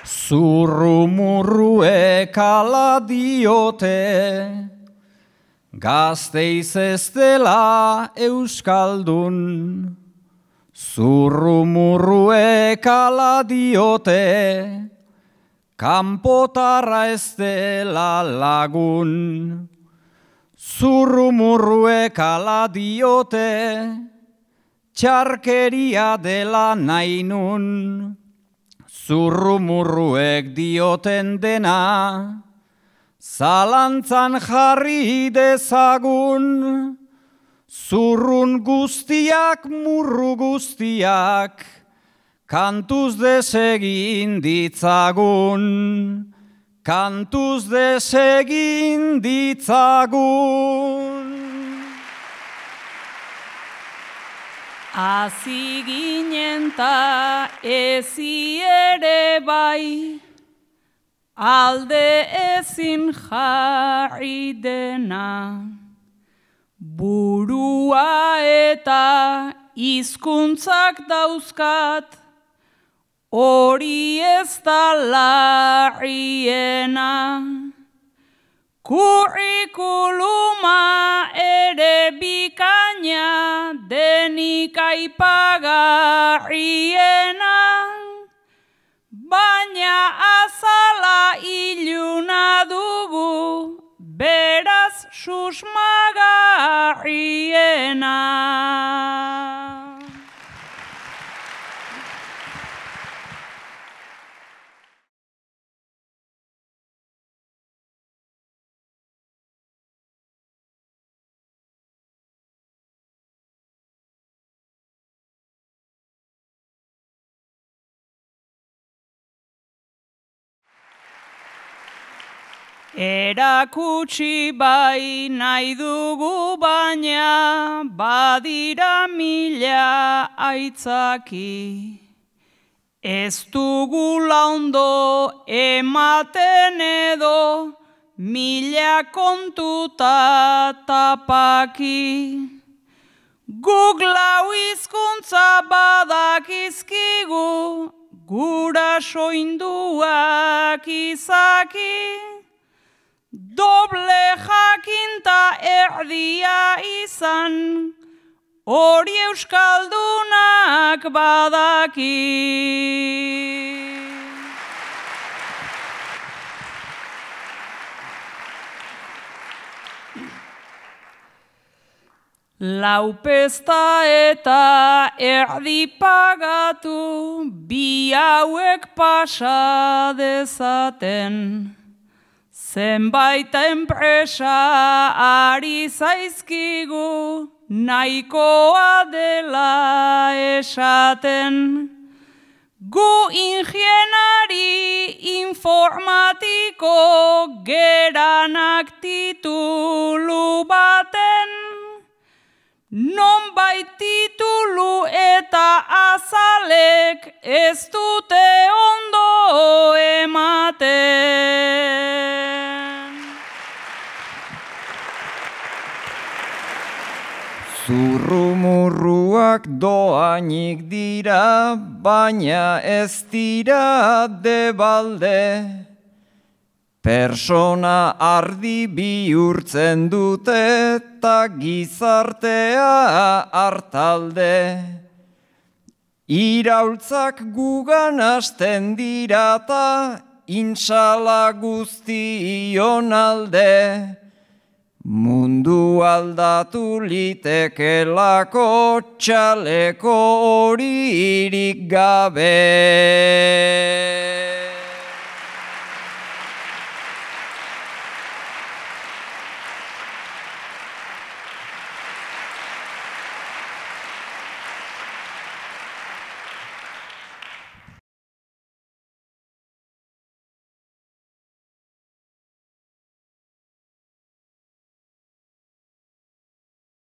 Zurrumurruek ala diote, Gasteiz ez dela euskaldun. Zurrumurruek ala diote, kanpotarra ez dela lagun. Zurrumurruek ala diote, txarkeria dela nahi nun. Zurrumurruek dioten dena, zalantzan jarri dezagun. Zurrun guztiak, murru guztiak, kantuz desegin ditzagun. Kantuz desegin ditzagun. Hazi ginen ta ezi ere bai, alde ezin jarri dena. Burua eta hizkuntzak dauzkat, hori ez da larriena. Kurrikuluma ere bikaina, denik aipagarriena, baina azala iluna dugu, beraz susmagarriena. Erakutsi bai nahi dugu baina, badira mila aitzaki. Ez dugula ondo ematen edo, mila kontuta tapaki. Guk lau hizkuntza badakizkigu, guraso hinduak izaki. Doble jakinta erdia izan, hori euskaldunak badaki. Lau pesta eta erdi pagatu, bi hauek pasa dezaten. Zenbait enpresa ari zaizkigu, nahikoa dela esaten. Gu ingienari informatiko geranak titulu baten. Nonbait titulu eta azalek ez dute ondo ematen. Zurrumurruak doainik dira, baina ez dira debalde. Persona ardi bihurtzen dute eta gizartea hartalde. Iraultzak gugan hasten dira eta insala guztion alde. Mundu aldatu litekelako txaleko horirik gabe.